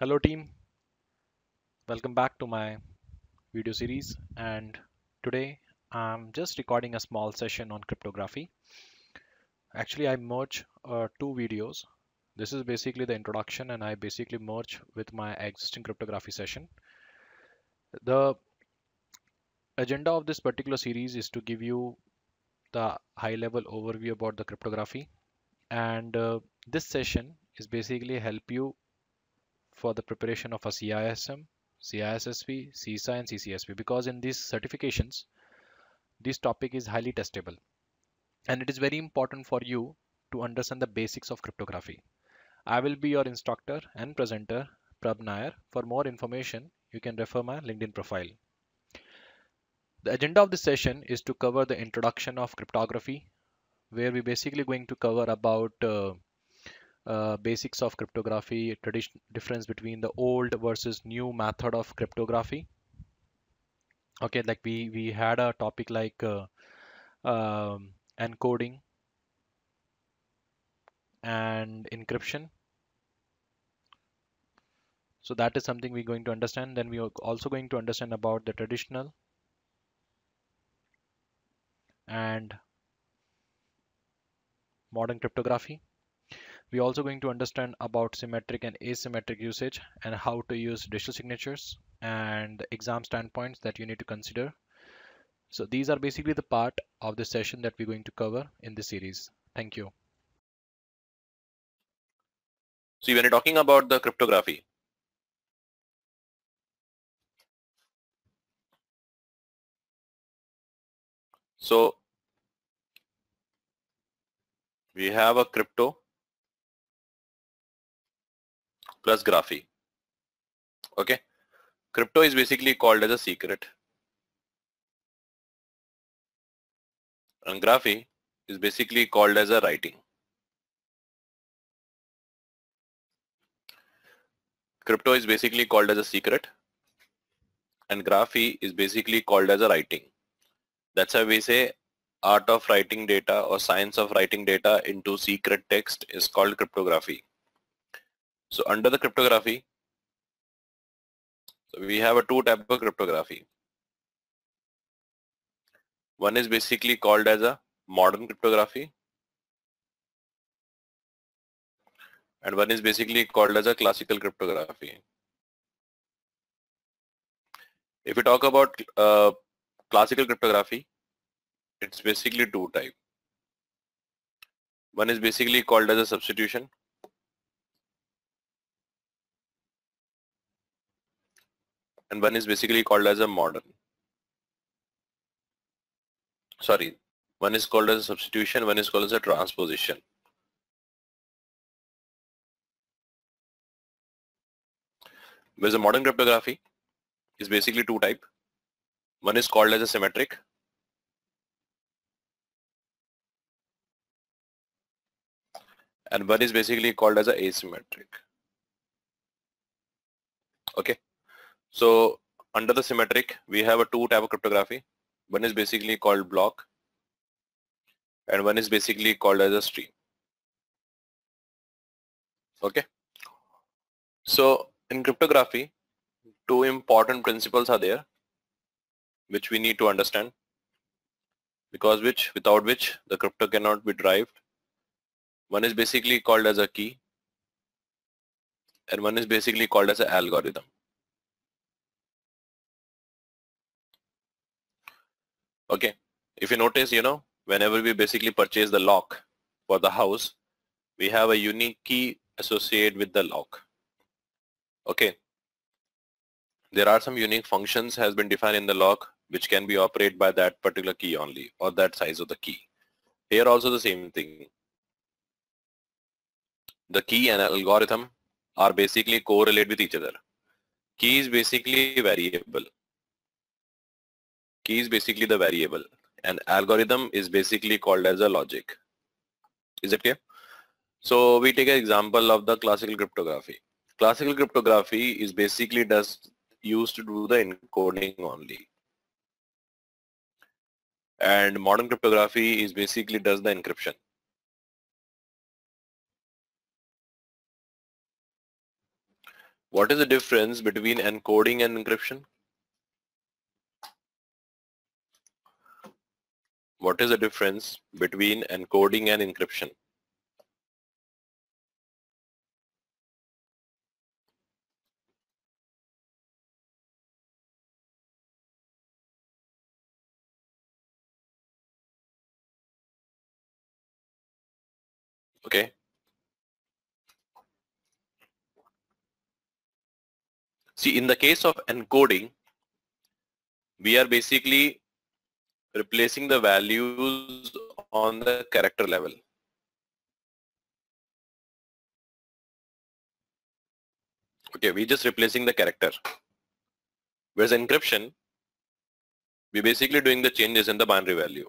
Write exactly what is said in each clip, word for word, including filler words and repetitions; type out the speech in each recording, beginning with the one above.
Hello team, welcome back to my video series, and today I'm just recording a small session on cryptography. Actually, I merge uh, two videos. This is basically the introduction and I basically merge with my existing cryptography session. The agenda of this particular series is to give you the high level overview about the cryptography, and uh, this session is basically help you for the preparation of a C I S M, C I S S P, C I S A and C C S P, because in these certifications this topic is highly testable and it is very important for you to understand the basics of cryptography. I will be your instructor and presenter, Prab Nair. For more information, you can refer my LinkedIn profile. The agenda of this session is to cover the introduction of cryptography, where we're basically going to cover about uh, uh, basics of cryptography, tradition, difference between the old versus new method of cryptography. Okay, like we we had a topic like uh, um, encoding and encryption. So that is something we're going to understand. Then we are also going to understand about the traditional and modern cryptography. We're also going to understand about symmetric and asymmetric usage and how to use digital signatures and the exam standpoints that you need to consider. So these are basically the part of the session that we're going to cover in this series. Thank you. See, when you're talking about the cryptography, so we have a crypto plus graphy. Okay, crypto is basically called as a secret, and graphy is basically called as a writing. Crypto is basically called as a secret, and graphy is basically called as a writing. That's why we say art of writing data or science of writing data into secret text is called cryptography. So under the cryptography, so we have a two type of cryptography. One is basically called as a modern cryptography, and one is basically called as a classical cryptography. If we talk about uh, classical cryptography, it's basically two type. One is basically called as a substitution, and one is basically called as a modern. Sorry, one is called as a substitution, one is called as a transposition. Whereas the modern cryptography is basically two type. One is called as a symmetric, and one is basically called as a asymmetric. Okay, so under the symmetric, we have a two type of cryptography. One is basically called block, and one is basically called as a stream. Okay, so in cryptography, two important principles are there which we need to understand, because which without which the crypto cannot be derived. One is basically called as a key, and one is basically called as an algorithm. Okay, if you notice, you know, whenever we basically purchase the lock for the house, we have a unique key associated with the lock. Okay, there are some unique functions has been defined in the lock which can be operated by that particular key only, or that size of the key. Here also the same thing. The key and algorithm are basically correlate with each other. Key is basically variable. Key is basically the variable, and algorithm is basically called as a logic. Is it clear? So we take an example of the classical cryptography. Classical cryptography is basically does used to do the encoding only, and modern cryptography is basically does the encryption. What is the difference between encoding and encryption? What is the difference between encoding and encryption? Okay. See, in the case of encoding, we are basically replacing the values on the character level. Okay, we're just replacing the character. Whereas encryption, we're basically doing the changes in the binary value.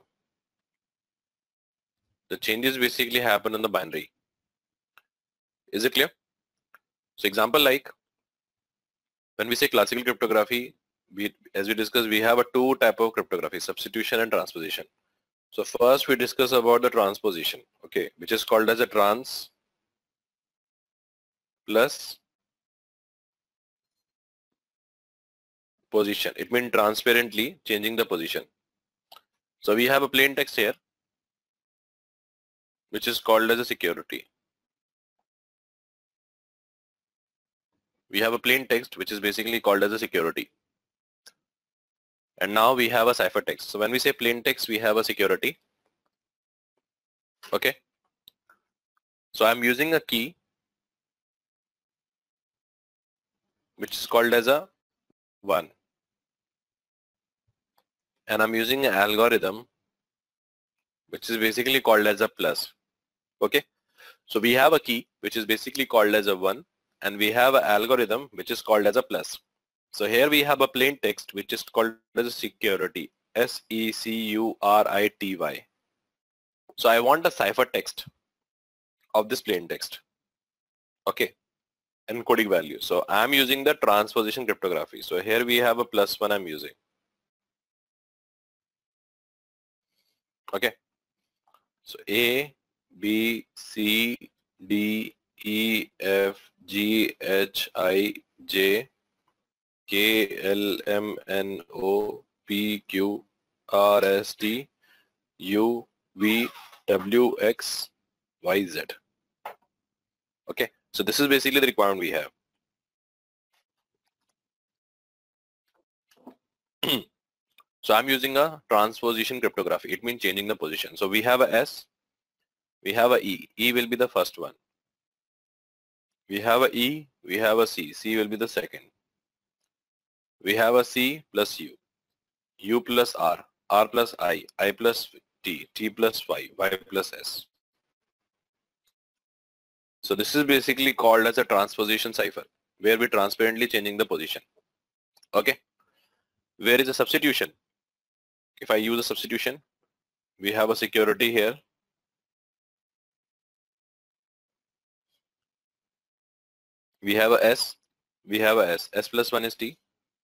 The changes basically happen in the binary. Is it clear? So example like, when we say classical cryptography, we, as we discussed, we have a two type of cryptography, substitution and transposition. So first we discuss about the transposition, okay, which is called as a trans plus position. It means transparently changing the position. So we have a plain text here, which is called as a security. We have a plain text, which is basically called as a security. And now we have a ciphertext. So when we say plain text, we have a security. Okay. So I'm using a key, which is called as a one. And I'm using an algorithm, which is basically called as a plus. Okay. So we have a key, which is basically called as a one, and we have an algorithm, which is called as a plus. So here we have a plain text, which is called as a security, S E C U R I T Y. So I want a ciphertext of this plain text. Okay. Encoding value. So I'm using the transposition cryptography. So here we have a plus one I'm using. Okay. So A, B, C, D, E, F, G, H, I, J, K, L, M, N, O, P, Q, R, S, T, U, V, W, X, Y, Z. Okay. So this is basically the requirement we have. So I'm using a transposition cryptography. It means changing the position. So we have a S, we have a E. E will be the first one. We have a E, we have a C. C will be the second. We have a C plus U. U plus R. R plus I. I plus T. T plus Y. Y plus S. So this is basically called as a transposition cipher, where we're transparently changing the position. Okay. Where is the substitution? If I use a substitution, we have a security here. We have a S. We have a S. S plus one is T.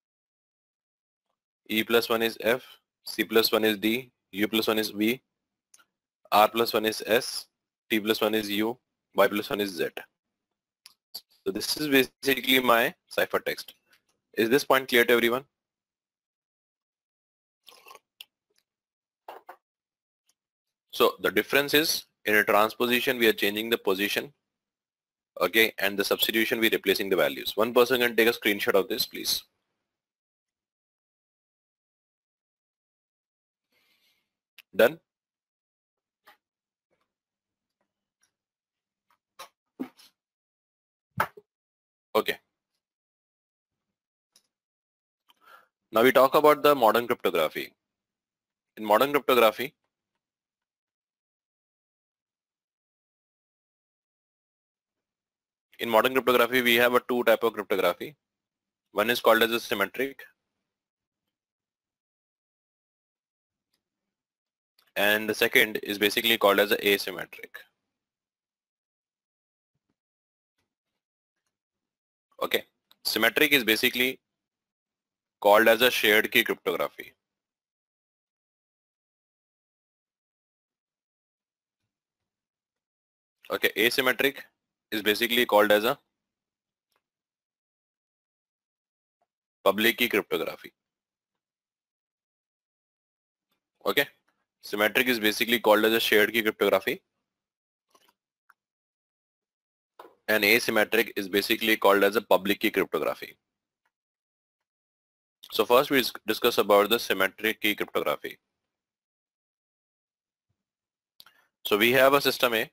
E plus one is F. C plus one is D. U plus one is V. R plus one is S. T plus one is U. Y plus one is Z. So this is basically my ciphertext. Is this point clear to everyone? So the difference is, in a transposition we are changing the position, okay, and the substitution we are replacing the values. One person can take a screenshot of this, please. Done? Okay. Now we talk about the modern cryptography. In modern cryptography, in modern cryptography we have a two type of cryptography. One is called as a symmetric, and the second is basically called as a asymmetric. Okay. Symmetric is basically called as a shared key cryptography. Okay, asymmetric is basically called as a public key cryptography. Okay, symmetric is basically called as a shared key cryptography, and asymmetric is basically called as a public key cryptography. So first we discuss about the symmetric key cryptography. So we have a system A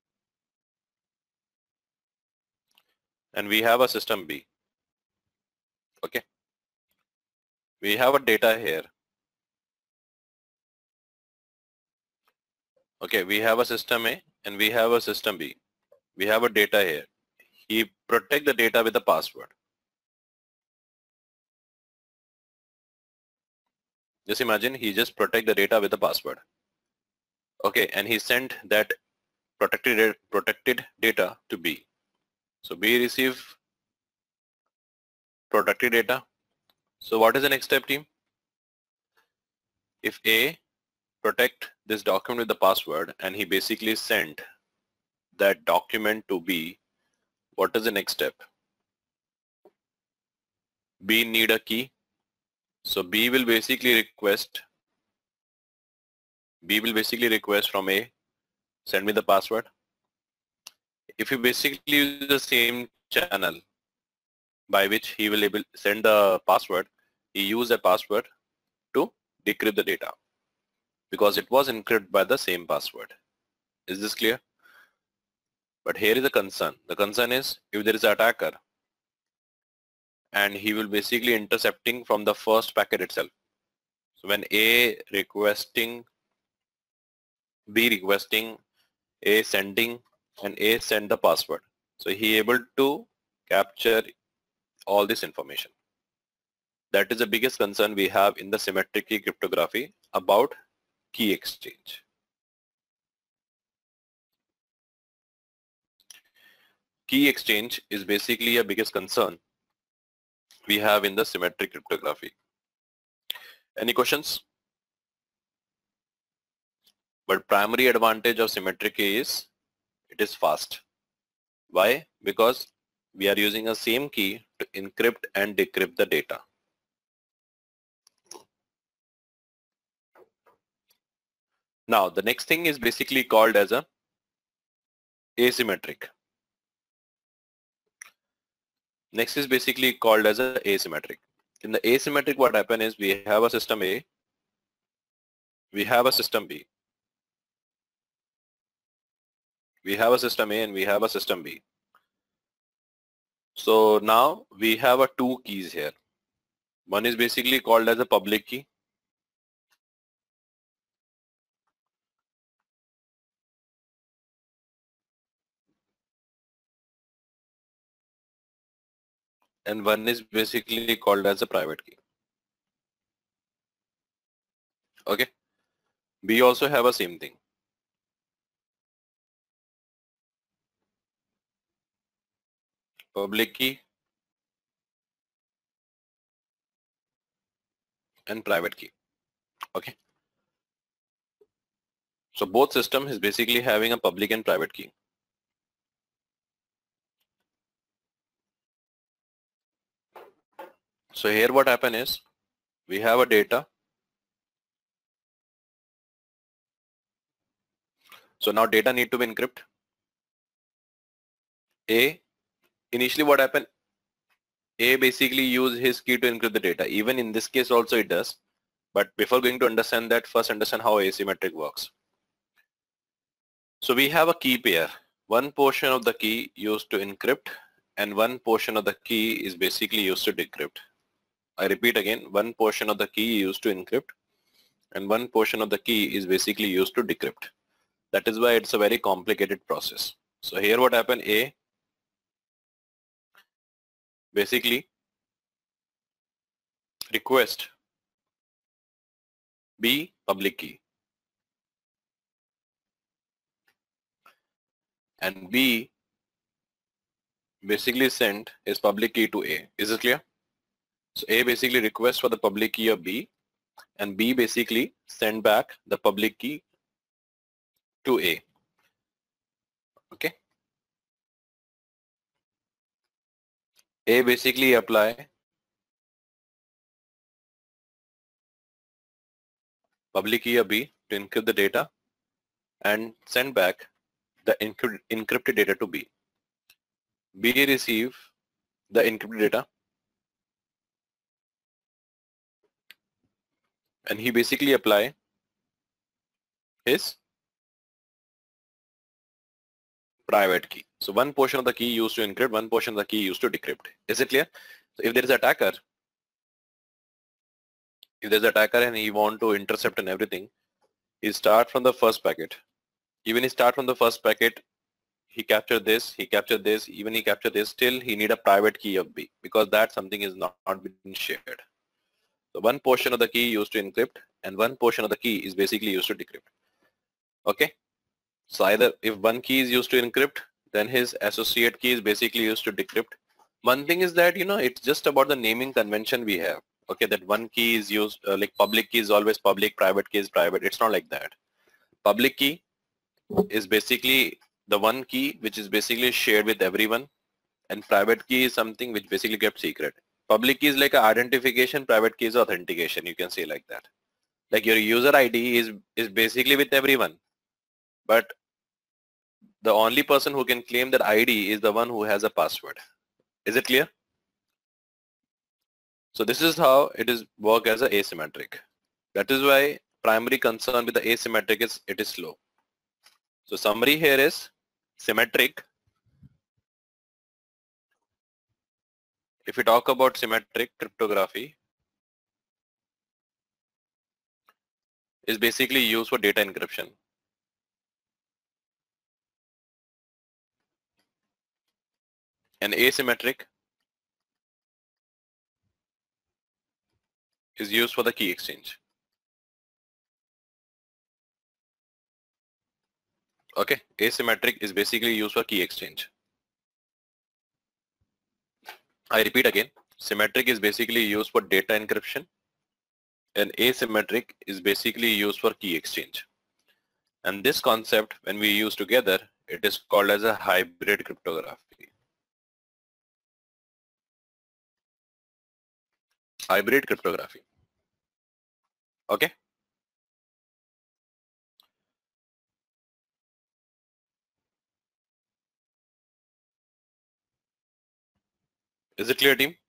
and we have a system B. Okay, we have a data here. Okay, we have a system A and we have a system B. We have a data here. He protect the data with a password. Just imagine he just protect the data with a password. Okay, and he sent that protected protected data to B. So B receive protected data. So what is the next step, team? If A protect this document with the password and he basically sent that document to B, what is the next step? B need a key. So B will basically request B will basically request from A, send me the password. If you basically use the same channel by which he will able send the password, he use the password to decrypt the data because it was encrypted by the same password. Is this clear? But here is a concern. The concern is if there is an attacker and he will basically intercepting from the first packet itself. So when A requesting, B requesting, A sending, and A send the password. So he able to capture all this information. That is the biggest concern we have in the symmetric key cryptography about key exchange. Key exchange is basically a biggest concern we have in the symmetric cryptography. Any questions? But primary advantage of symmetric key is it is fast. Why? Because we are using a same key to encrypt and decrypt the data. Now the next thing is basically called as a asymmetric. Next is basically called as a asymmetric. In the asymmetric, what happen is we have a system A, we have a system B. We have a system A and we have a system B. So now we have a two keys here. One is basically called as a public key. And one is basically called as a private key. Okay. We also have a same thing. Public key and private key. Okay. So both system is basically having a public and private key. So here what happen is we have a data. So now data need to be encrypted. A, initially what happened, A basically use his key to encrypt the data. Even in this case also it does. But before going to understand that, first understand how asymmetric works. So we have a key pair. One portion of the key used to encrypt and one portion of the key is basically used to decrypt. I repeat again, one portion of the key used to encrypt and one portion of the key is basically used to decrypt. That is why it's a very complicated process. So here what happened, A basically request B public key and B basically sent his public key to A. Is it clear? So A basically requests for the public key of B and B basically send back the public key to A. Okay. A basically apply public key of B to encrypt the data and send back the encrypt, encrypted data to B. B receive the encrypted data and he basically apply his private key. So one portion of the key used to encrypt, one portion of the key used to decrypt. Is it clear? So if there is an attacker, if there's an attacker and he want to intercept and everything, he start from the first packet. Even he start from the first packet, he captured this, he captured this, even he captured this, still he need a private key of B because that something is not, not been shared. So one portion of the key used to encrypt and one portion of the key is basically used to decrypt. Okay. So either if one key is used to encrypt, then his associate key is basically used to decrypt. One thing is that, you know, it's just about the naming convention we have. Okay, that one key is used, uh, like public key is always public, private key is private. It's not like that. Public key is basically the one key which is basically shared with everyone, and private key is something which basically kept secret. Public key is like a identification, private key is authentication. You can say like that. Like your user I D is, is basically with everyone, but the only person who can claim that I D is the one who has a password. Is it clear? So this is how it is work as a asymmetric. That is why primary concern with the asymmetric is it is slow. So summary here is symmetric. If we talk about symmetric cryptography, is basically used for data encryption. And asymmetric is used for the key exchange. Okay, asymmetric is basically used for key exchange. I repeat again, symmetric is basically used for data encryption and asymmetric is basically used for key exchange. And this concept, when we use together, it is called as a hybrid cryptography. Hybrid cryptography. Okay. Is it clear, team?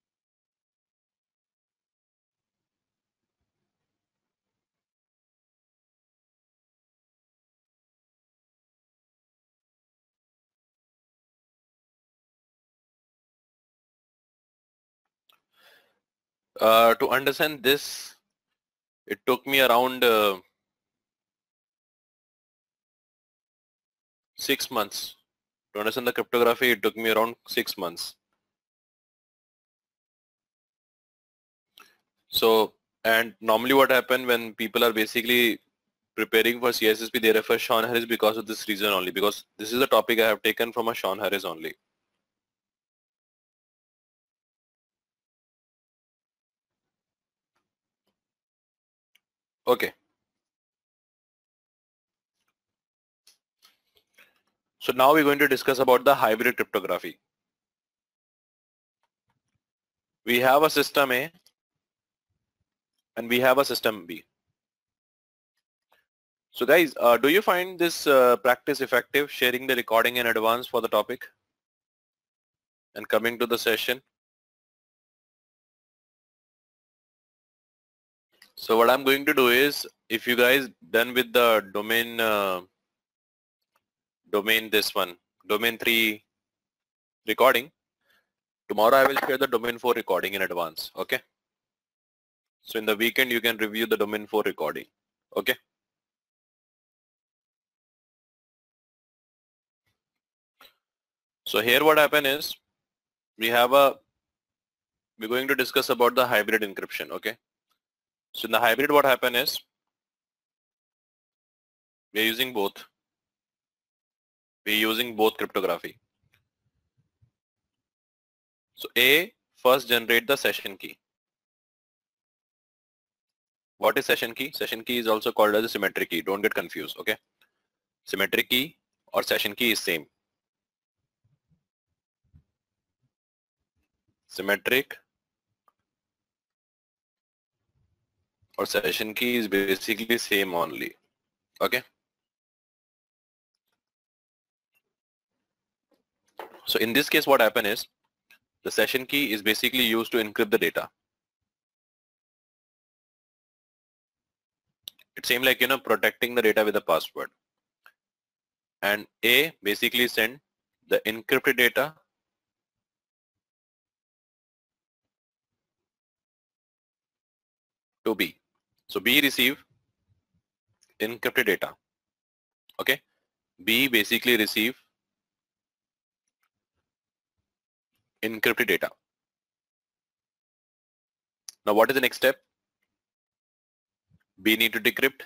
Uh, to understand this, it took me around uh, six months. To understand the cryptography, it took me around six months. So, and normally what happens when people are basically preparing for C I S S P, they refer Sean Harris because of this reason only, because this is a topic I have taken from a Sean Harris only. Okay. So now we're going to discuss about the hybrid cryptography. We have a system A and we have a system B. So guys, uh, do you find this uh, practice effective, sharing the recording in advance for the topic and coming to the session? So what I'm going to do is, if you guys done with the domain, uh, domain this one, domain three recording, tomorrow I will share the domain four recording in advance, okay? So in the weekend you can review the domain four recording, okay? So here what happened is, we have a, we're going to discuss about the hybrid encryption, okay? So in the hybrid what happened is, we're using both. We're using both cryptography. So A first generate the session key. What is session key? Session key is also called as a symmetric key. Don't get confused, okay? Symmetric key or session key is same. Symmetric or session key is basically same only. Okay. So in this case, what happened is the session key is basically used to encrypt the data. It seems like, you know, protecting the data with a password. And A basically send the encrypted data to B. So B receive encrypted data. Okay. B basically receive encrypted data. Now what is the next step? B need to decrypt.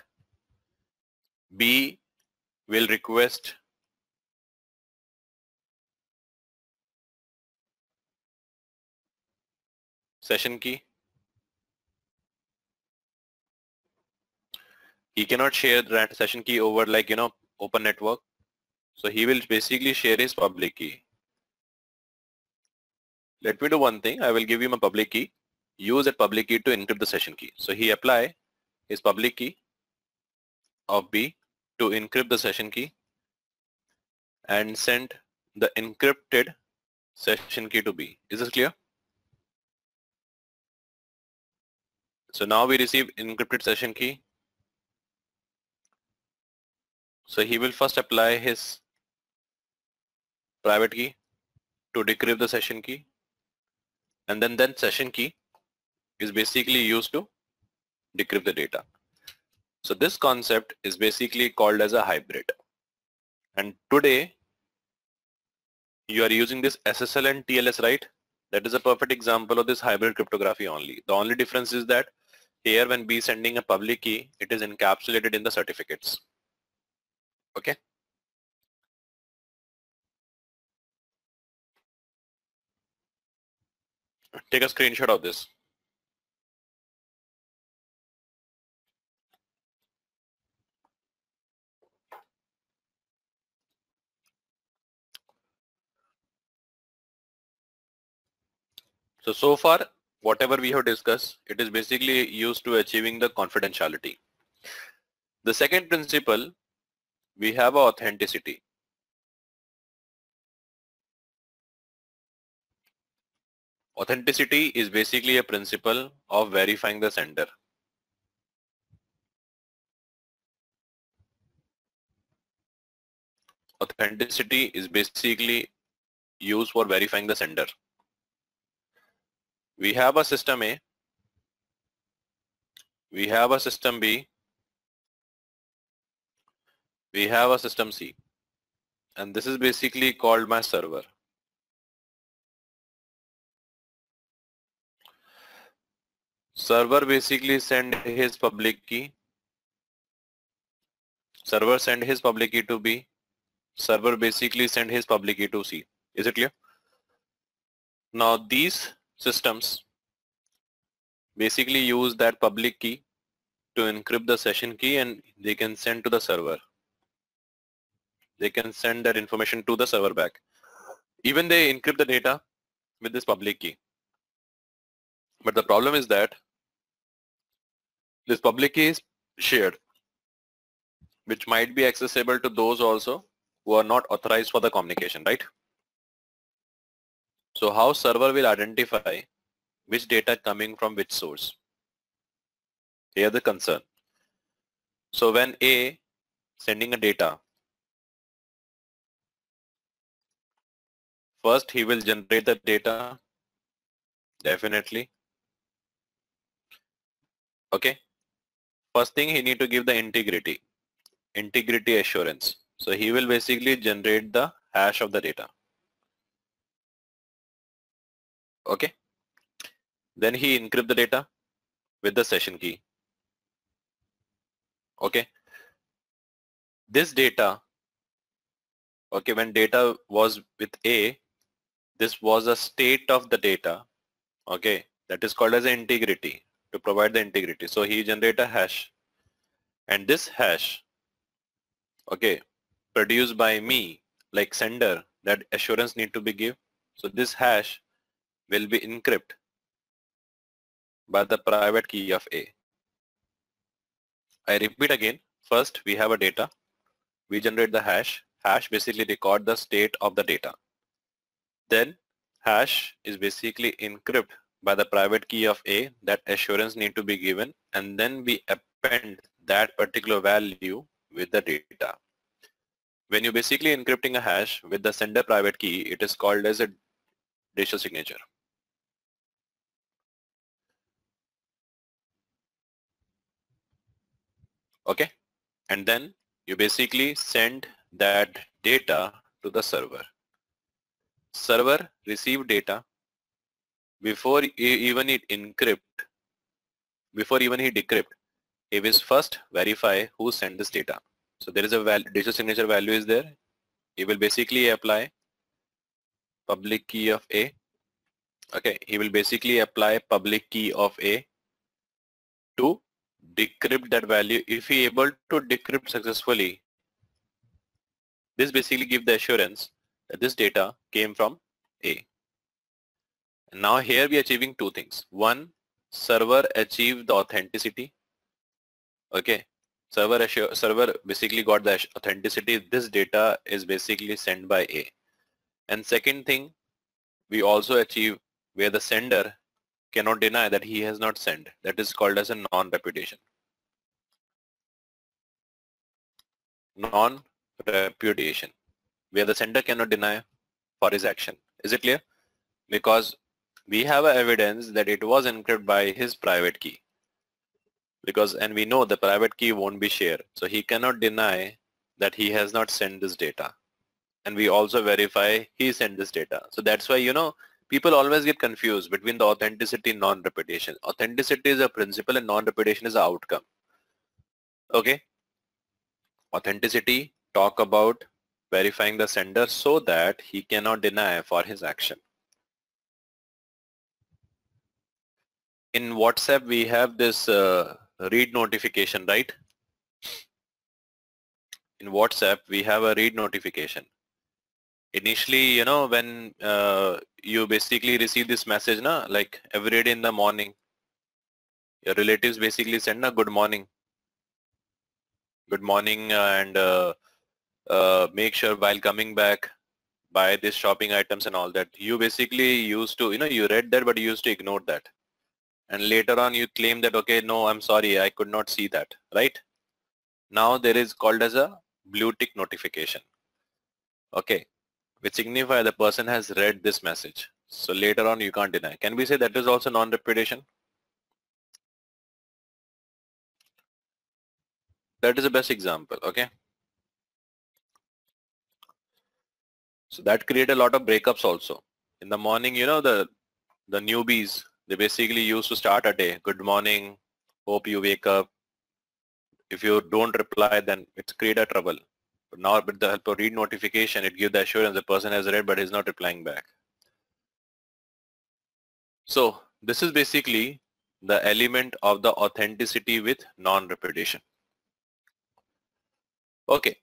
B will request session key. He cannot share that session key over like, you know, open network. So he will basically share his public key. Let me do one thing. I will give him a public key. Use that public key to encrypt the session key. So he apply his public key of B to encrypt the session key and send the encrypted session key to B. Is this clear? So now we receive encrypted session key. So he will first apply his private key to decrypt the session key, and then then session key is basically used to decrypt the data. So this concept is basically called as a hybrid. And today you are using this S S L and T L S, right? That is a perfect example of this hybrid cryptography only. The only difference is that here when B sending a public key, it is encapsulated in the certificates. Okay. Take a screenshot of this. So, so far, whatever we have discussed, it is basically used to achieving the confidentiality. The second principle, we have authenticity. Authenticity is basically a principle of verifying the sender. Authenticity is basically used for verifying the sender. We have a system A, we have a system B, we have a system C, and this is basically called my server. Server basically send his public key. Server send his public key to B. Server basically send his public key to C. Is it clear? Now these systems basically use that public key to encrypt the session key, and they can send to the server. They can send that information to the server back. Even they encrypt the data with this public key. But the problem is that this public key is shared, which might be accessible to those also who are not authorized for the communication, right? So how server will identify which data coming from which source? Here the concern. So when A sending a data, first he will generate the data, definitely. Okay. First thing, he need to give the integrity, integrity assurance. So he will basically generate the hash of the data. Okay. Then he encrypt the data with the session key. Okay. This data, okay, when data was with A, this was a state of the data. Okay. That is called as integrity, to provide the integrity. So he generate a hash, and this hash, okay, produced by me, like sender, that assurance need to be give. So this hash will be encrypted by the private key of A. I repeat again. First, we have a data. We generate the hash. Hash basically record the state of the data. Then hash is basically encrypt by the private key of A. That assurance need to be given, and then we append that particular value with the data. When you're basically encrypting a hash with the sender private key, it is called as a digital signature. Okay, and then you basically send that data to the server. Server receive data before even it encrypt, before even he decrypt, he will first verify who sent this data. So there is a val digital signature value is there. He will basically apply public key of A. Okay, he will basically apply public key of A to decrypt that value. If he able to decrypt successfully, this basically give the assurance that this data came from A. And now here we are achieving two things. One, server achieve the authenticity. Okay, server assure, server basically got the authenticity. This data is basically sent by A. And second thing, we also achieve where the sender cannot deny that he has not sent. That is called as a non-repudiation. Non-repudiation, where the sender cannot deny for his action. Is it clear? Because we have a evidence that it was encrypted by his private key. Because, and we know the private key won't be shared. So he cannot deny that he has not sent this data. And we also verify he sent this data. So that's why, you know, people always get confused between the authenticity and non-repudiation. Authenticity is a principle and non-repudiation is an outcome. Okay. Authenticity talk about verifying the sender so that he cannot deny for his action. In WhatsApp, we have this uh, read notification, right? In WhatsApp, we have a read notification. Initially, you know, when uh, you basically receive this message, na, like every day in the morning, your relatives basically send a good morning. Good morning and uh, uh, make sure while coming back, buy this shopping items and all that. You basically used to, you know, you read that, but you used to ignore that. And later on you claim that, okay, no, I'm sorry, I could not see that, right? Now there is called as a blue tick notification. Okay, which signify the person has read this message. So later on you can't deny. Can we say that is also non-repudiation? That is the best example, okay? So that create a lot of breakups also. In the morning, you know, the the newbies, they basically used to start a day. Good morning, hope you wake up. If you don't reply, then it's create a trouble. But now with the help of read notification, it gives the assurance the person has read but is not replying back. So this is basically the element of the authenticity with non-repudiation. Okay.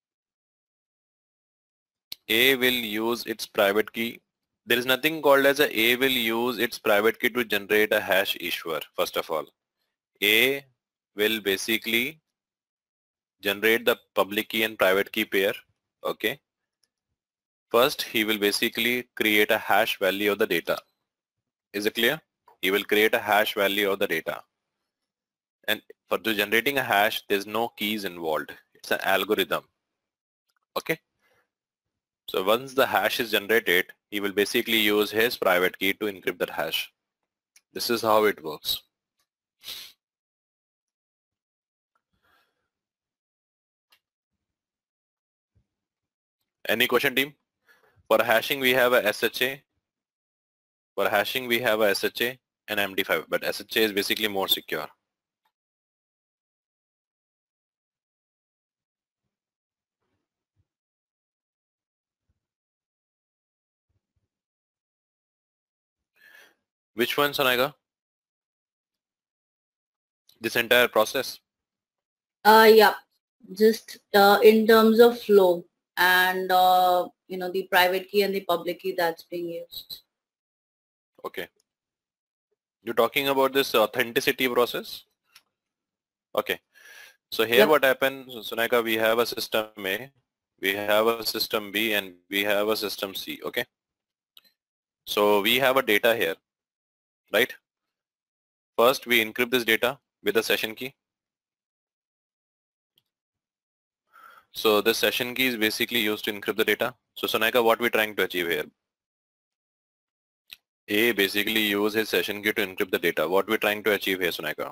A will use its private key. There is nothing called as a A will use its private key to generate a hash issuer. First of all, A will basically generate the public key and private key pair. Okay. First, he will basically create a hash value of the data. Is it clear? He will create a hash value of the data. And for the generating a hash, there's no keys involved. It's an algorithm. Okay. So once the hash is generated, he will basically use his private key to encrypt that hash. This is how it works. Any question, team? For hashing, we have a S H A. For hashing, we have a S H A and M D five, but S H A is basically more secure. Which one, Sonaga? This entire process? Uh, yeah, just uh, in terms of flow and, uh, you know, the private key and the public key that's being used. Okay. You're talking about this authenticity process? Okay. So here Yep. what happens, Sunaika, we have a system A, we have a system B, and we have a system C, okay? So we have a data here, right? First, we encrypt this data with a session key. So the session key is basically used to encrypt the data. So Sunaika, what we're trying to achieve here? A basically use his session key to encrypt the data. What we're trying to achieve here, Sunaika?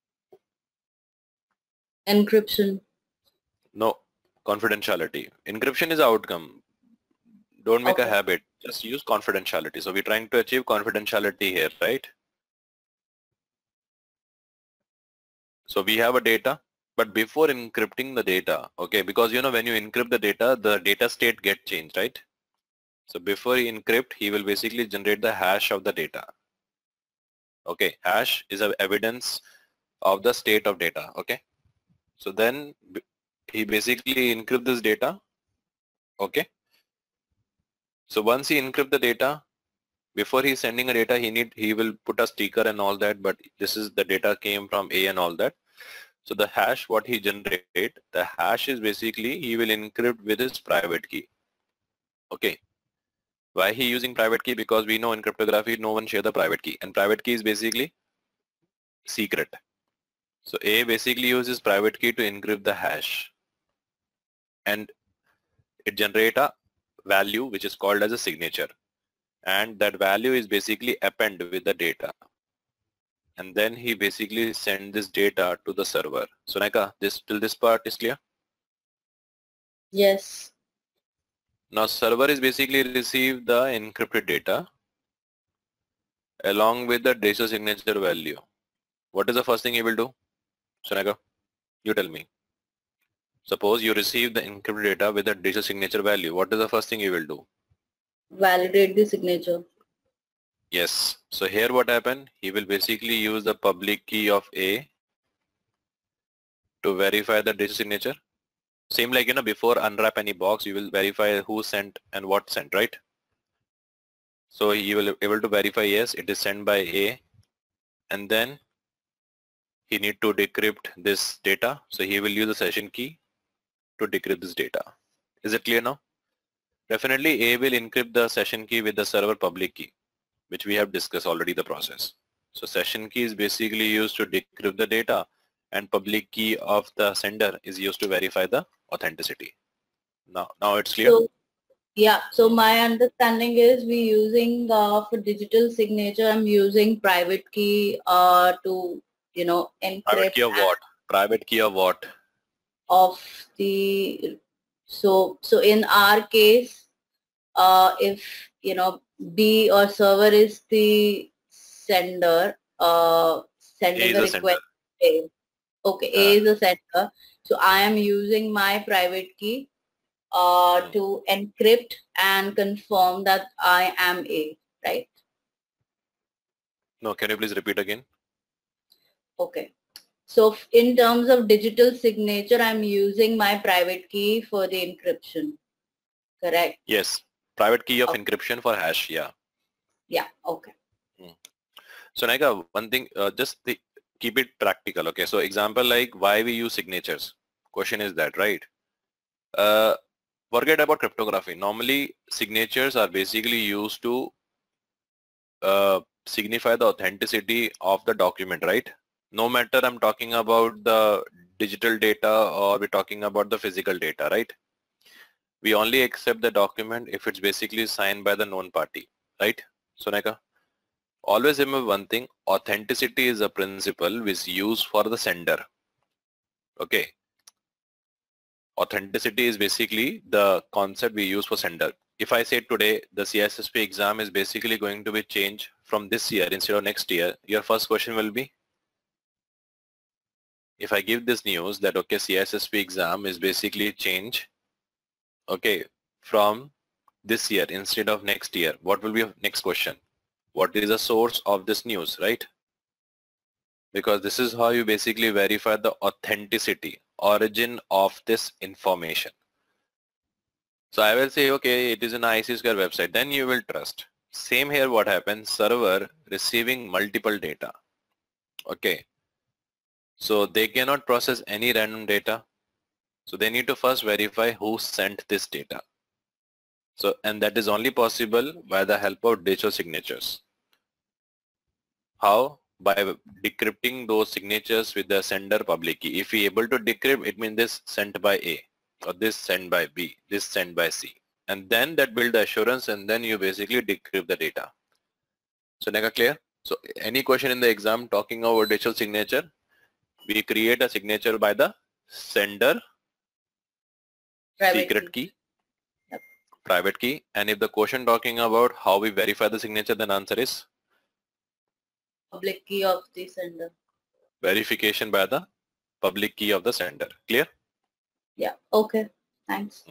Encryption. No, confidentiality. Encryption is the outcome. Don't make Okay. a habit. Just use confidentiality. So we're trying to achieve confidentiality here, right? So we have a data, but before encrypting the data, okay, because you know when you encrypt the data, the data state get changed, right? So before he encrypt, he will basically generate the hash of the data. Okay, hash is a evidence of the state of data, okay? So then he basically encrypt this data, okay? So once he encrypt the data, before he's sending a data, he need he will put a sticker and all that, but this is the data came from A and all that. So the hash what he generate, the hash is basically he will encrypt with his private key. Okay. Why he using private key? Because we know in cryptography no one share the private key, and private key is basically secret. So A basically uses private key to encrypt the hash, and it generate a value which is called as a signature, and that value is basically append with the data. And then he basically send this data to the server. So Naika, this till this part is clear? Yes. Now server is basically receive the encrypted data along with the digital signature value. What is the first thing he will do? So Naika, you tell me. Suppose you receive the encrypted data with the digital signature value. What is the first thing he will do? Validate the signature. Yes. So here what happened? He will basically use the public key of A to verify the digital signature. Same like, you know, before unwrap any box, you will verify who sent and what sent, right? So he will able to verify, yes, it is sent by A, and then he need to decrypt this data. So he will use the session key to decrypt this data. Is it clear now? Definitely A will encrypt the session key with the server public key, which we have discussed already the process. So session key is basically used to decrypt the data, and public key of the sender is used to verify the authenticity. Now, now it's clear? So, yeah, so my understanding is we using uh, for digital signature, I'm using private key uh, to, you know, Private encrypt key of what? Private key of what? of the, so, so in our case, uh, if, you know, B or server is the sender, uh, A sending is a the sender. request. A. Okay, A Uh, is the sender. So I am using my private key uh, hmm. to encrypt and confirm that I am A, right? No, can you please repeat again? Okay. So in terms of digital signature, I'm using my private key for the encryption, correct? Yes, private key of Okay. encryption for hash, yeah. Yeah, okay. Hmm. So Naika, one thing, uh, just the, keep it practical, okay? So example like why we use signatures. Question is that, right? Uh, forget about cryptography. Normally, signatures are basically used to uh, signify the authenticity of the document, right? No matter I'm talking about the digital data or we're talking about the physical data, right? We only accept the document if it's basically signed by the known party, right? So Naika, always remember one thing, authenticity is a principle which is used for the sender. Okay. Authenticity is basically the concept we use for sender. If I say today the C I S S P exam is basically going to be changed from this year instead of next year, your first question will be, if I give this news that okay, C I S S P exam is basically changed, okay, from this year instead of next year, what will be your next question? What is the source of this news, right? Because this is how you basically verify the authenticity, origin of this information. So I will say, okay, it is an I C Square website, then you will trust. Same here what happens, server receiving multiple data. Okay. So they cannot process any random data. So they need to first verify who sent this data. So, and that is only possible by the help of digital signatures. How? By decrypting those signatures with the sender public key. If we able to decrypt, it means this sent by A, or this sent by B, this sent by C. And then that build the assurance, and then you basically decrypt the data. So Nega, clear? So any question in the exam talking about digital signature, we create a signature by the sender Private secret key. key, yep. Private key. And if the question talking about how we verify the signature, then answer is public key of the sender. Verification by the public key of the sender. Clear? Yeah. Okay. Thanks.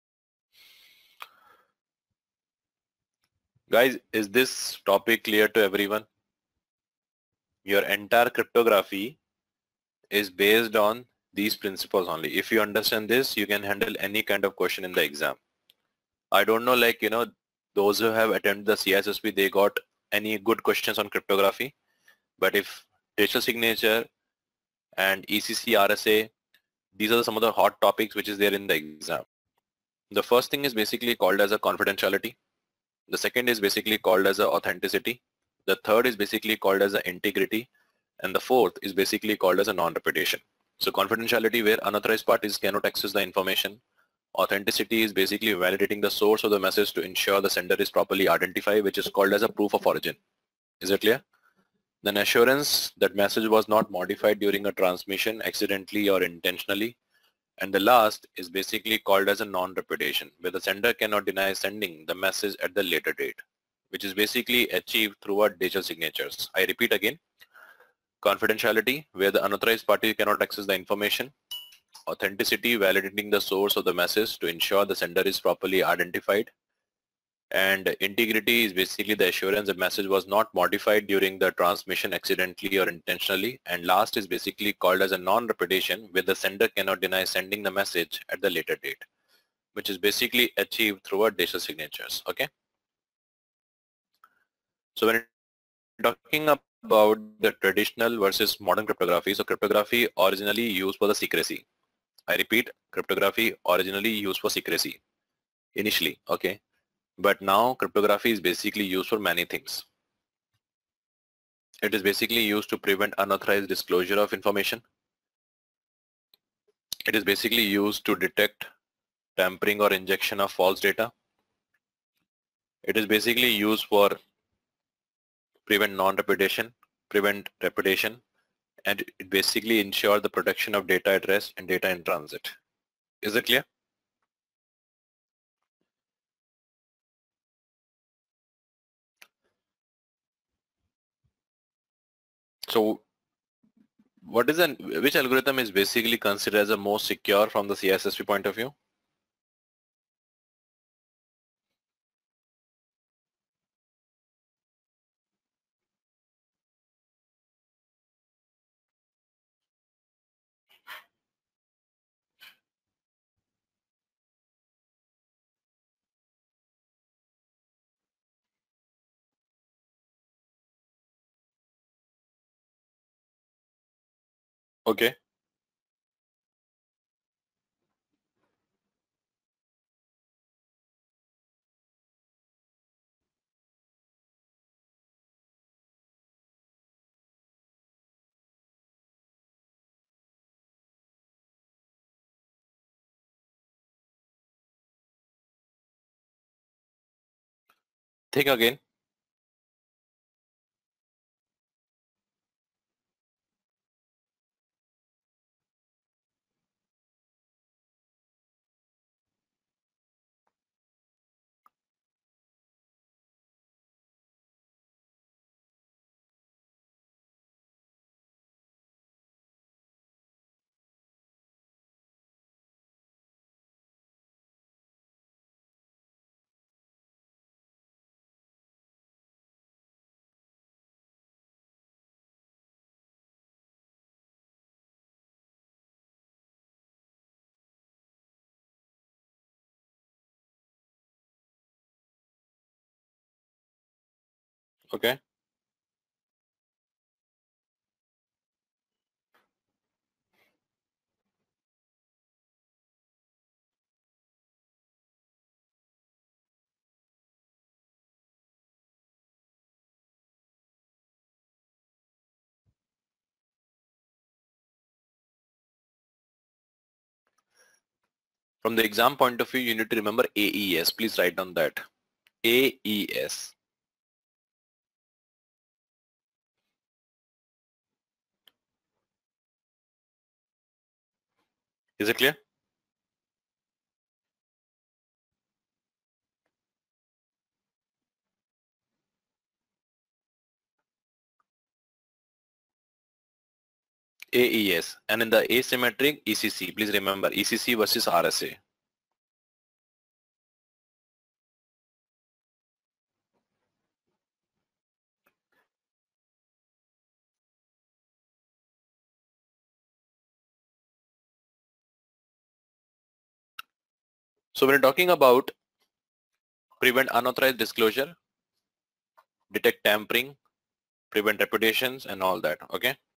Guys, is this topic clear to everyone? Your entire cryptography is based on these principles only. If you understand this, you can handle any kind of question in the exam. I don't know, like, you know, those who have attended the C I S S P, they got any good questions on cryptography. But if digital signature and E C C, R S A, these are some of the hot topics which is there in the exam. The first thing is basically called as a confidentiality. The second is basically called as a authenticity. The third is basically called as a integrity. And the fourth is basically called as a non-repetition. So confidentiality, where unauthorized parties cannot access the information. Authenticity is basically validating the source of the message to ensure the sender is properly identified, which is called as a proof of origin. Is it clear? Then assurance that message was not modified during a transmission accidentally or intentionally. And the last is basically called as a non-repetition, where the sender cannot deny sending the message at the later date, which is basically achieved through our digital signatures. I repeat again, confidentiality, where the unauthorized party cannot access the information. Authenticity, validating the source of the message to ensure the sender is properly identified. And integrity is basically the assurance the message was not modified during the transmission accidentally or intentionally. And last is basically called as a non-repetition, where the sender cannot deny sending the message at the later date, which is basically achieved through our digital signatures. Okay. So when talking about the traditional versus modern cryptography, so cryptography originally used for the secrecy. I repeat, cryptography originally used for secrecy initially. Okay. But now cryptography is basically used for many things. It is basically used to prevent unauthorized disclosure of information. It is basically used to detect tampering or injection of false data. It is basically used for prevent non-repetition, prevent repetition, and it basically ensure the protection of data at rest and data in transit. Is it clear? So what is an, which algorithm is basically considered as the most secure from the C I S S P point of view? Okay. Think again. Okay. From the exam point of view, you need to remember A E S. Please write down that. A E S. Is it clear? A E S. And in the asymmetric, E C C. Please remember E C C versus R S A. So when you're talking about prevent unauthorized disclosure, detect tampering, prevent reputations and all that, okay?